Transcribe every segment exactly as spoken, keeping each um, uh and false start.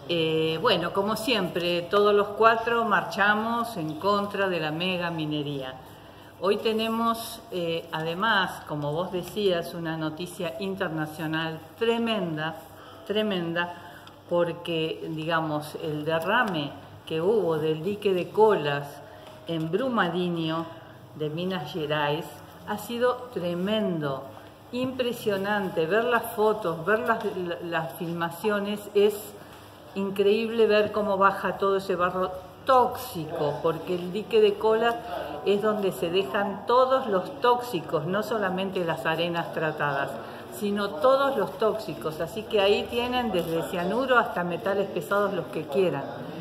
Eh, bueno, como siempre, todos los cuatro marchamos en contra de la mega minería. Hoy tenemos, eh, además, como vos decías, una noticia internacional tremenda, tremenda, porque, digamos, el derrame que hubo del dique de Colas en Brumadinho, de Minas Gerais, ha sido tremendo, impresionante. Ver las fotos, ver las, las filmaciones, es increíble ver cómo baja todo ese barro tóxico, porque el dique de Colas es donde se dejan todos los tóxicos, no solamente las arenas tratadas, sino todos los tóxicos. Así que ahí tienen desde cianuro hasta metales pesados, los que quieran.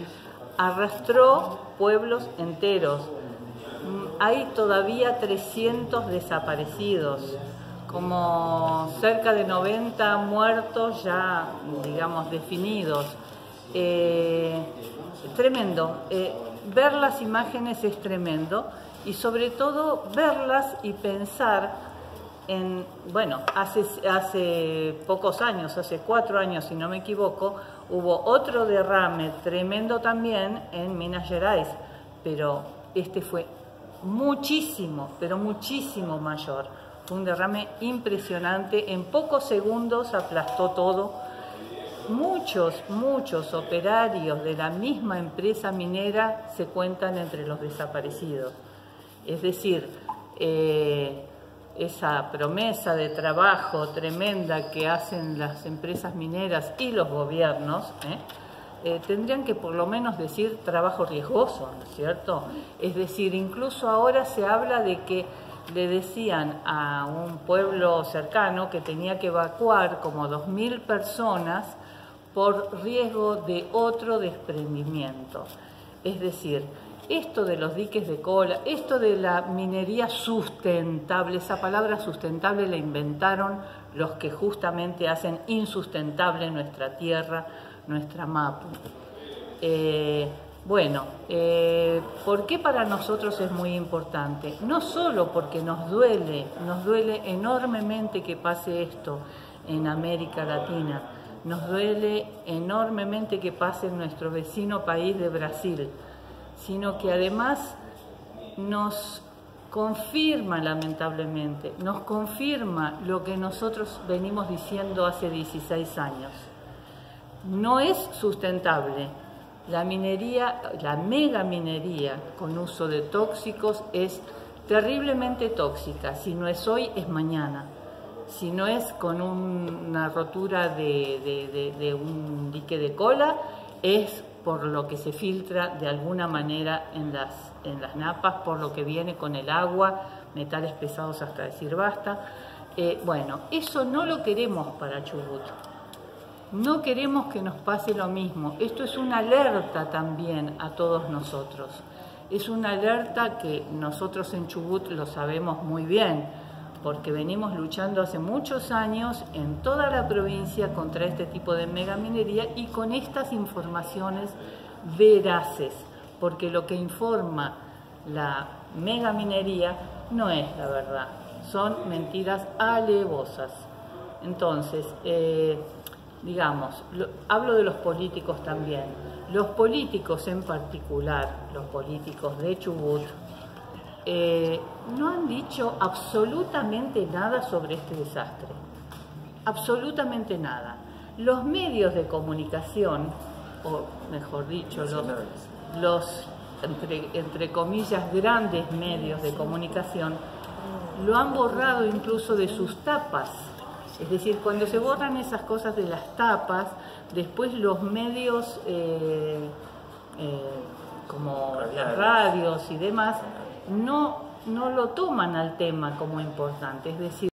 Arrastró pueblos enteros. Hay todavía trescientos desaparecidos, como cerca de noventa muertos ya, digamos, definidos. Eh, tremendo. Eh, ver las imágenes es tremendo, y sobre todo verlas y pensar en, bueno, hace, hace pocos años, hace cuatro años si no me equivoco, hubo otro derrame tremendo también en Minas Gerais, pero este fue muchísimo, pero muchísimo mayor. Fue un derrame impresionante, en pocos segundos aplastó todo. Muchos, muchos operarios de la misma empresa minera se cuentan entre los desaparecidos. Es decir, eh, esa promesa de trabajo tremenda que hacen las empresas mineras y los gobiernos, ¿eh? Eh, tendrían que por lo menos decir trabajo riesgoso, ¿no es cierto? Es decir, incluso ahora se habla de que le decían a un pueblo cercano que tenía que evacuar como dos mil personas por riesgo de otro desprendimiento. Es decir, esto de los diques de cola, esto de la minería sustentable, esa palabra sustentable la inventaron los que justamente hacen insustentable nuestra tierra, nuestra Mapu. Eh, bueno, eh, ¿por qué para nosotros es muy importante? No solo porque nos duele, nos duele enormemente que pase esto en América Latina, nos duele enormemente que pase en nuestro vecino país de Brasil, sino que además nos confirma, lamentablemente, nos confirma lo que nosotros venimos diciendo hace dieciséis años. No es sustentable. La minería, la mega minería con uso de tóxicos es terriblemente tóxica. Si no es hoy, es mañana. Si no es con un, una rotura de, de, de, de un dique de cola, es por lo que se filtra de alguna manera en las, en las napas, por lo que viene con el agua, metales pesados hasta decir basta. Eh, bueno, eso no lo queremos para Chubut. No queremos que nos pase lo mismo. Esto es una alerta también a todos nosotros. Es una alerta que nosotros en Chubut lo sabemos muy bien, porque venimos luchando hace muchos años en toda la provincia contra este tipo de megaminería y con estas informaciones veraces, porque lo que informa la megaminería no es la verdad, son mentiras alevosas. Entonces, eh, digamos, lo, hablo de los políticos también. Los políticos en particular, los políticos de Chubut, eh, no han dicho absolutamente nada sobre este desastre. Absolutamente nada. Los medios de comunicación, o mejor dicho, los, los entre, entre comillas, grandes medios de comunicación, lo han borrado incluso de sus tapas. Es decir, cuando se borran esas cosas de las tapas, después los medios, eh, eh, como las radios y demás, no, no lo toman al tema como importante. Es decir,